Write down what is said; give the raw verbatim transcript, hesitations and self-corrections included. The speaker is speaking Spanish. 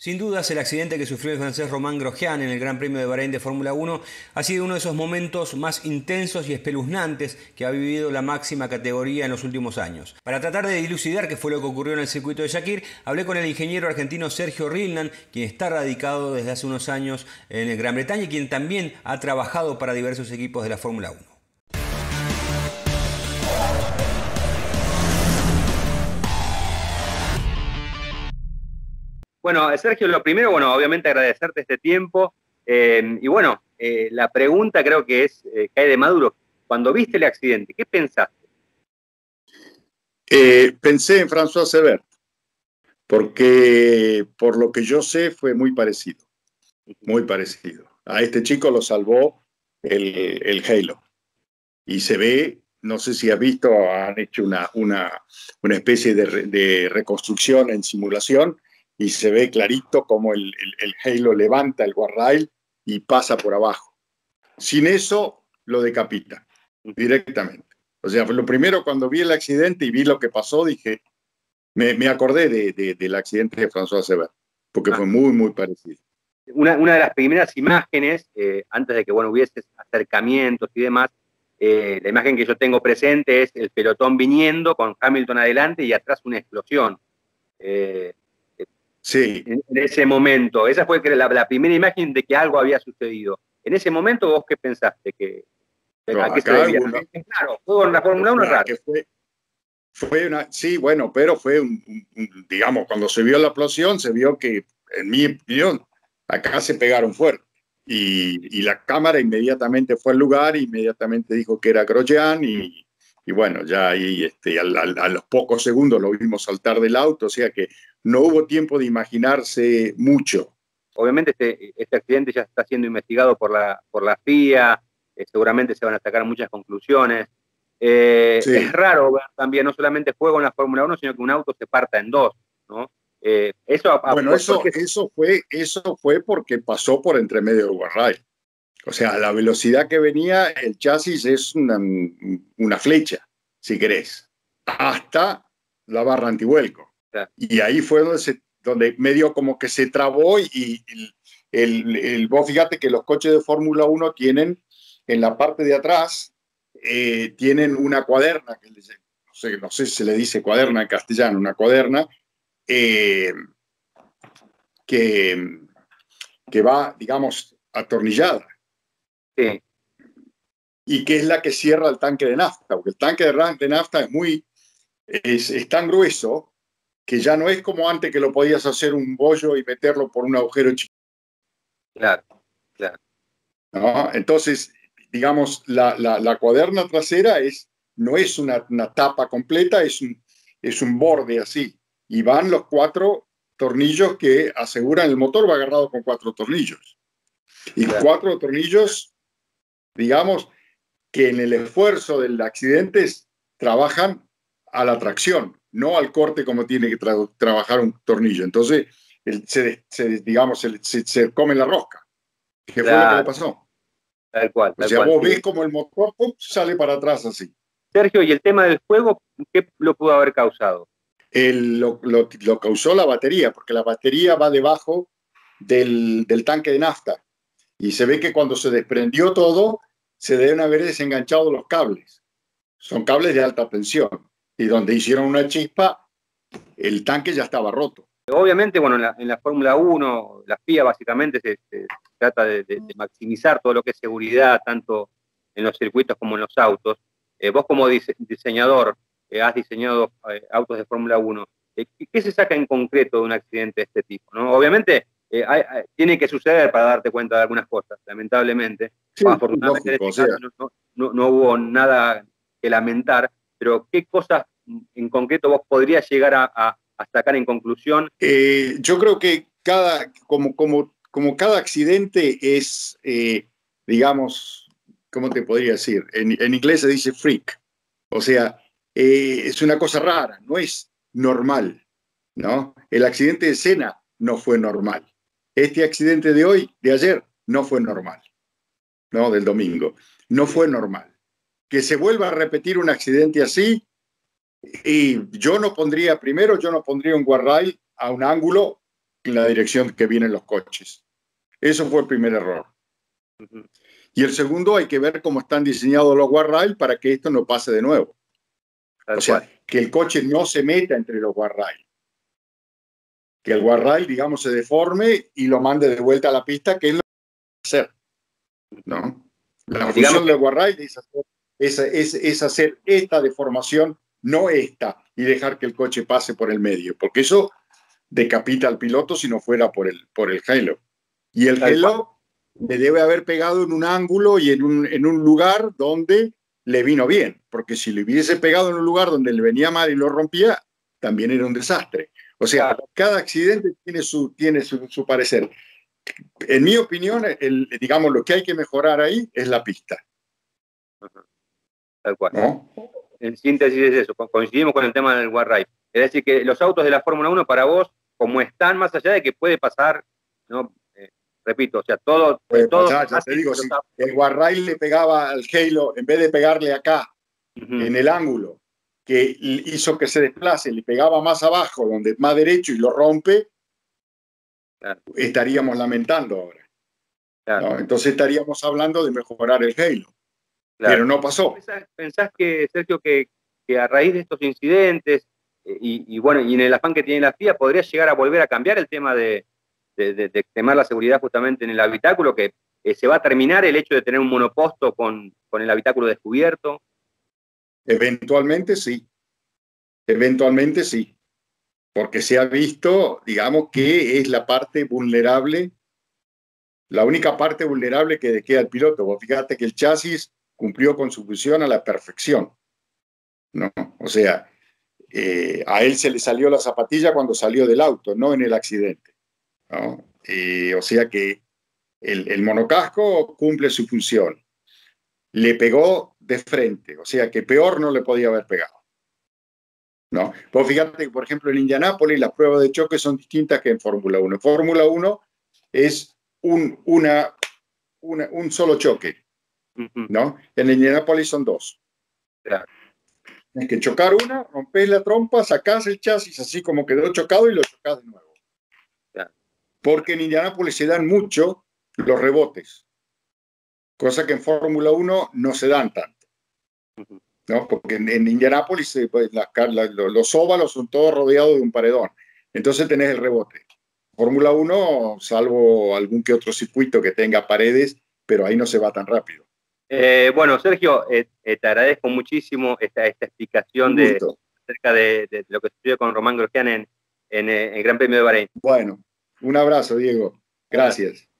Sin dudas, el accidente que sufrió el francés Romain Grosjean en el Gran Premio de Bahrein de Fórmula uno ha sido uno de esos momentos más intensos y espeluznantes que ha vivido la máxima categoría en los últimos años. Para tratar de dilucidar qué fue lo que ocurrió en el circuito de Sakir, hablé con el ingeniero argentino Sergio Rilland, quien está radicado desde hace unos años en Gran Bretaña y quien también ha trabajado para diversos equipos de la Fórmula uno. Bueno, Sergio, lo primero, bueno, obviamente agradecerte este tiempo. Eh, y bueno, eh, la pregunta creo que es, eh, cae de maduro. Cuando viste el accidente, ¿qué pensaste? Eh, pensé en François Cevert, porque por lo que yo sé fue muy parecido, muy parecido. A este chico lo salvó el, el Halo. Y se ve, no sé si has visto, han hecho una, una, una especie de, de reconstrucción en simulación, y se ve clarito cómo el, el, el Halo levanta el guardrail y pasa por abajo. Sin eso, lo decapita directamente. O sea, lo primero, cuando vi el accidente y vi lo que pasó, dije, me, me acordé de, de, del accidente de François Cevert, porque ah. fue muy, muy parecido. Una, una de las primeras imágenes, eh, antes de que bueno, hubiese acercamientos y demás, eh, la imagen que yo tengo presente es el pelotón viniendo con Hamilton adelante y atrás una explosión. Eh, Sí. En, en ese momento, esa fue la, la primera imagen de que algo había sucedido. En ese momento, ¿vos qué pensaste? Que, no, ¿A qué se debía? Uno, claro, fue la Fórmula uno raro. Que fue, fue una, sí, bueno, pero fue, un, un, digamos, cuando se vio la explosión, se vio que, en mi opinión, acá se pegaron fuerte. Y, y la cámara inmediatamente fue al lugar, inmediatamente dijo que era Grosjean y... Y bueno, ya ahí este, a, a, a los pocos segundos lo vimos saltar del auto, o sea que no hubo tiempo de imaginarse mucho. Obviamente este, este accidente ya está siendo investigado por la, por la F I A, eh, seguramente se van a sacar muchas conclusiones. Eh, sí. Es raro ver también no solamente juego en la Fórmula uno, sino que un auto se parta en dos, ¿no? Eh, eso a, bueno, eso, porque... eso, fue, eso fue porque pasó por entre medio del guardrail. O sea, a la velocidad que venía, el chasis es una, una flecha, si querés, hasta la barra antivuelco. Claro. Y ahí fue donde, se, donde medio como que se trabó y el, el, el, vos fíjate que los coches de Fórmula uno tienen en la parte de atrás, eh, tienen una cuaderna, que les, no, sé, no sé si se le dice cuaderna en castellano, una cuaderna eh, que, que va, digamos, atornillada. Sí. Y que es la que cierra el tanque de nafta, porque el tanque de nafta es muy es, es tan grueso que ya no es como antes que lo podías hacer un bollo y meterlo por un agujero chico. Claro, claro. ¿No? Entonces, digamos, la, la, la cuaderna trasera es, no es una, una tapa completa, es un, es un borde así. Y van los cuatro tornillos que aseguran el motor, va agarrado con cuatro tornillos. Y claro. Cuatro tornillos, digamos, que en el esfuerzo del accidente trabajan a la tracción, no al corte como tiene que tra trabajar un tornillo. Entonces, el, se, se, digamos, se, se, se come la rosca. ¿Qué claro. fue lo que le pasó? Tal cual. Tal o sea, cual, vos sí. ves como el motor pum, sale para atrás así. Sergio, ¿y el tema del fuego, qué lo pudo haber causado? El, lo, lo, lo causó la batería, porque la batería va debajo del, del tanque de nafta. Y se ve que cuando se desprendió todo, se deben haber desenganchado los cables. Son cables de alta tensión. Y donde hicieron una chispa, el tanque ya estaba roto. Obviamente, bueno, en la, en la Fórmula uno, la F I A básicamente se, se trata de, de, de maximizar todo lo que es seguridad, tanto en los circuitos como en los autos. Eh, vos como dise diseñador, eh, has diseñado eh, autos de Fórmula uno, eh, ¿qué se saca en concreto de un accidente de este tipo, ¿no? Obviamente, eh, hay, hay, tiene que suceder para darte cuenta de algunas cosas, lamentablemente. Sí, afortunadamente lógico, en este caso no, no, no hubo nada que lamentar, pero ¿qué cosas en concreto vos podrías llegar a, a, a sacar en conclusión? Eh, yo creo que cada, como, como, como cada accidente es, eh, digamos, ¿cómo te podría decir? En, en inglés se dice freak, o sea, eh, es una cosa rara, no es normal, ¿no? El accidente de Senna no fue normal. Este accidente de hoy, de ayer, no fue normal, ¿no? Del domingo, no fue normal. Que se vuelva a repetir un accidente así, y yo no pondría, primero yo no pondría un guardrail a un ángulo en la dirección que vienen los coches. Eso fue el primer error. Uh-huh. Y el segundo, hay que ver cómo están diseñados los guardrails para que esto no pase de nuevo. Tal o sea, cual. Que el coche no se meta entre los guardrails. Que el guardrail, digamos, se deforme y lo mande de vuelta a la pista, que es lo que hay que hacer. ¿No? La función que... del guardrail es hacer, es, es, es hacer esta deformación, no esta, y dejar que el coche pase por el medio, porque eso decapita al piloto si no fuera por el, por el halo. Y el halo le debe haber pegado en un ángulo y en un, en un lugar donde le vino bien, porque si le hubiese pegado en un lugar donde le venía mal y lo rompía, también era un desastre. O sea, cada accidente tiene su, tiene su, su parecer. En mi opinión, el, digamos, lo que hay que mejorar ahí es la pista. Tal cual. ¿No? En síntesis es eso, coincidimos con el tema del guardrail. Es decir, que los autos de la Fórmula uno para vos, como están, más allá de que puede pasar, ¿no? Eh, repito, o sea, todo... Puede todo pasar, ya te digo, si el guardrail le pegaba al halo, en vez de pegarle acá, uh-huh. en el ángulo, que hizo que se desplace, le pegaba más abajo, donde es más derecho y lo rompe, claro. estaríamos lamentando ahora. Claro. ¿No? Entonces estaríamos hablando de mejorar el halo. Claro. Pero no pasó. ¿Pensás, pensás que, Sergio, que, que a raíz de estos incidentes eh, y, y bueno, y en el afán que tiene la F I A, podría llegar a volver a cambiar el tema de, de, de, de extremar la seguridad justamente en el habitáculo, que eh, se va a terminar el hecho de tener un monoposto con, con el habitáculo descubierto? Eventualmente sí. Eventualmente sí. Porque se ha visto, digamos, que es la parte vulnerable, la única parte vulnerable que queda al piloto. Vos fíjate que el chasis cumplió con su función a la perfección, ¿no? O sea, eh, a él se le salió la zapatilla cuando salió del auto, no en el accidente, ¿no? Eh, o sea que el, el monocasco cumple su función. Le pegó de frente, o sea que peor no le podía haber pegado, ¿no? Vos fíjate que, por ejemplo, en Indianápolis las pruebas de choque son distintas que en Fórmula uno. En Fórmula uno es un, una, una, un solo choque, ¿no? En Indianápolis son dos. Claro. Tienes que chocar una, rompes la trompa, sacás el chasis así como quedó chocado y lo chocás de nuevo. Claro. Porque en Indianápolis se dan mucho los rebotes, cosa que en Fórmula uno no se dan tanto, ¿no? Porque en, en Indianápolis pues, las, las, los óvalos son todos rodeados de un paredón, entonces tenés el rebote. Fórmula uno, salvo algún que otro circuito que tenga paredes, pero ahí no se va tan rápido. Eh, bueno, Sergio, eh, eh, te agradezco muchísimo esta, esta explicación de, acerca de, de lo que sucedió con Román Grosjean en, en, en el Gran Premio de Bahrein. Bueno, un abrazo, Diego. Gracias.